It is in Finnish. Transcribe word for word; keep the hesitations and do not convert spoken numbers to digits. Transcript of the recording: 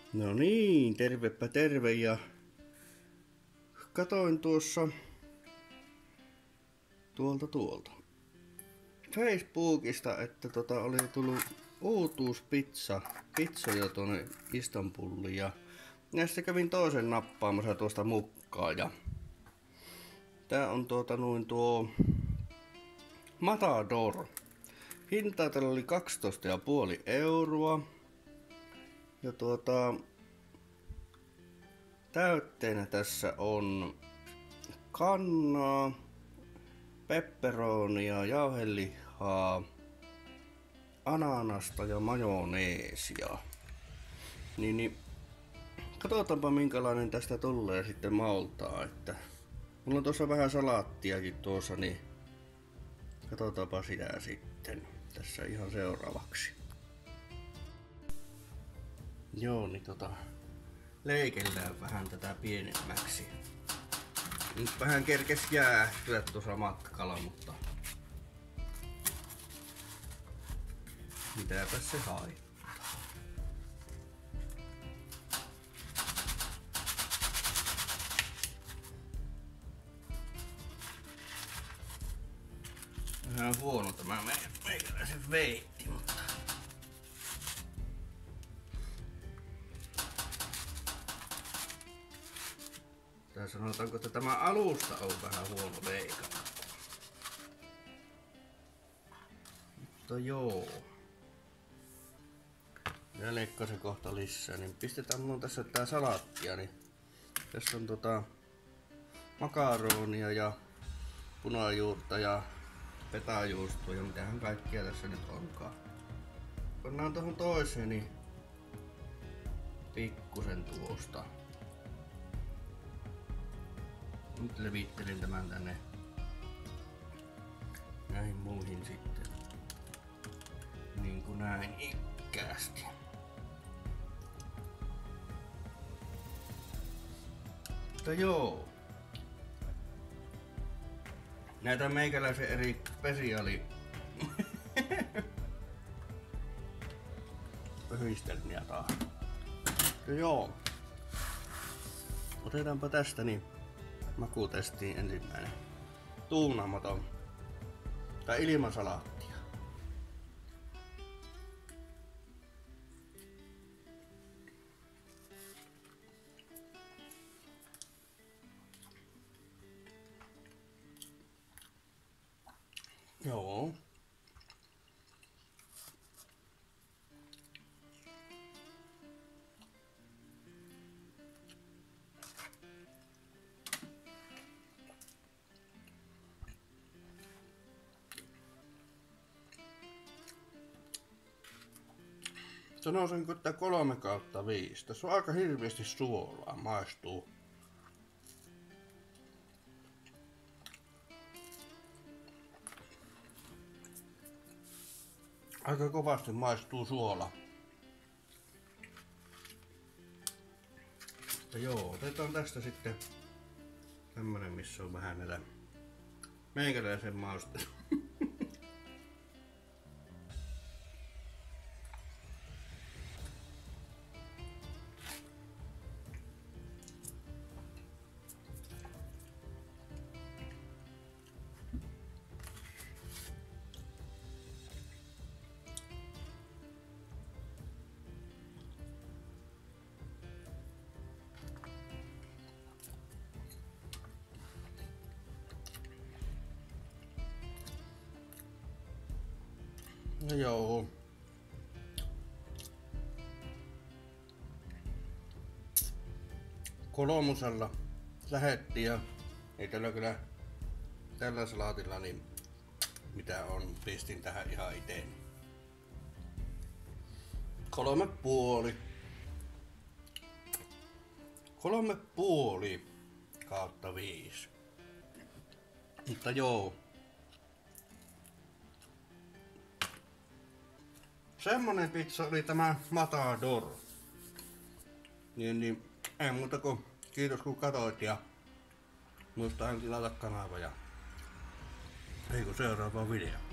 No niin, tervepä terve, ja katoin tuossa tuolta tuolta Facebookista, että tota oli tullut uutuuspizza, pizzoja tuonne Istanbuliin, ja näistä kävin toisen nappaamassa tuosta mukaan, ja tää on tuota noin tuo Matador. Hinta tällä oli kaksitoista pilkku viisi euroa. Ja tuota, täytteenä tässä on kannaa, pepperonia, jauhelihaa, ananasta ja majoneesia. Niin, niin katsotaanpa minkälainen tästä tulee sitten maultaa. Että mulla on tuossa vähän salaattiakin tuossa, niin katsotaanpa sitä sitten tässä ihan seuraavaksi. Joo, niin tota, leikellään vähän tätä pienemmäksi. Nyt vähän kerkes jäähtyä tuossa matkalla, mutta mitäpä se haittaa. Vähän huono tämä meikäläisen veitti, mutta tai sanotaanko, että tämä alusta on vähän huono leikata. Mutta joo. Ja leikkasin kohta lisää, niin pistetään mun tässä tää salaattia, niin tässä on tota makaronia ja punajuurta ja petajuustoa ja mitähän kaikkia tässä nyt onkaan. Pannaan tuohon toiseen niin pikkusen tuosta. Nyt levittelin tämän tänne näihin muihin sitten. Niin kuin näin ikkäästi. Mutta joo. Näitä meikäläisen eri spesiaali pöhistelmiä taas. Ja joo. Otetaanpa tästä niin makutestiin ensimmäinen tuunaamaton tai ilman salaattia. Joo. Sanoisinko, että kolme kautta viisi. Tässä on aika hirveästi suolaa, maistuu. Aika kovasti maistuu suola. Mutta joo, otetaan tästä sitten tämmönen, missä on vähän näitä meikäläisen mausta. No joo. Kolmosella lähettiin ja ei tällä kyllä tällä salaatilla niin mitä on, pistin tähän ihan itse. Kolme puoli. Kolme puoli kautta viisi. Mutta joo. Semmonen pizza oli tämä Matador. Niin, niin ei muuta kuin kiitos kun katsoit ja muista tilata kanava ja ei kun seuraava video.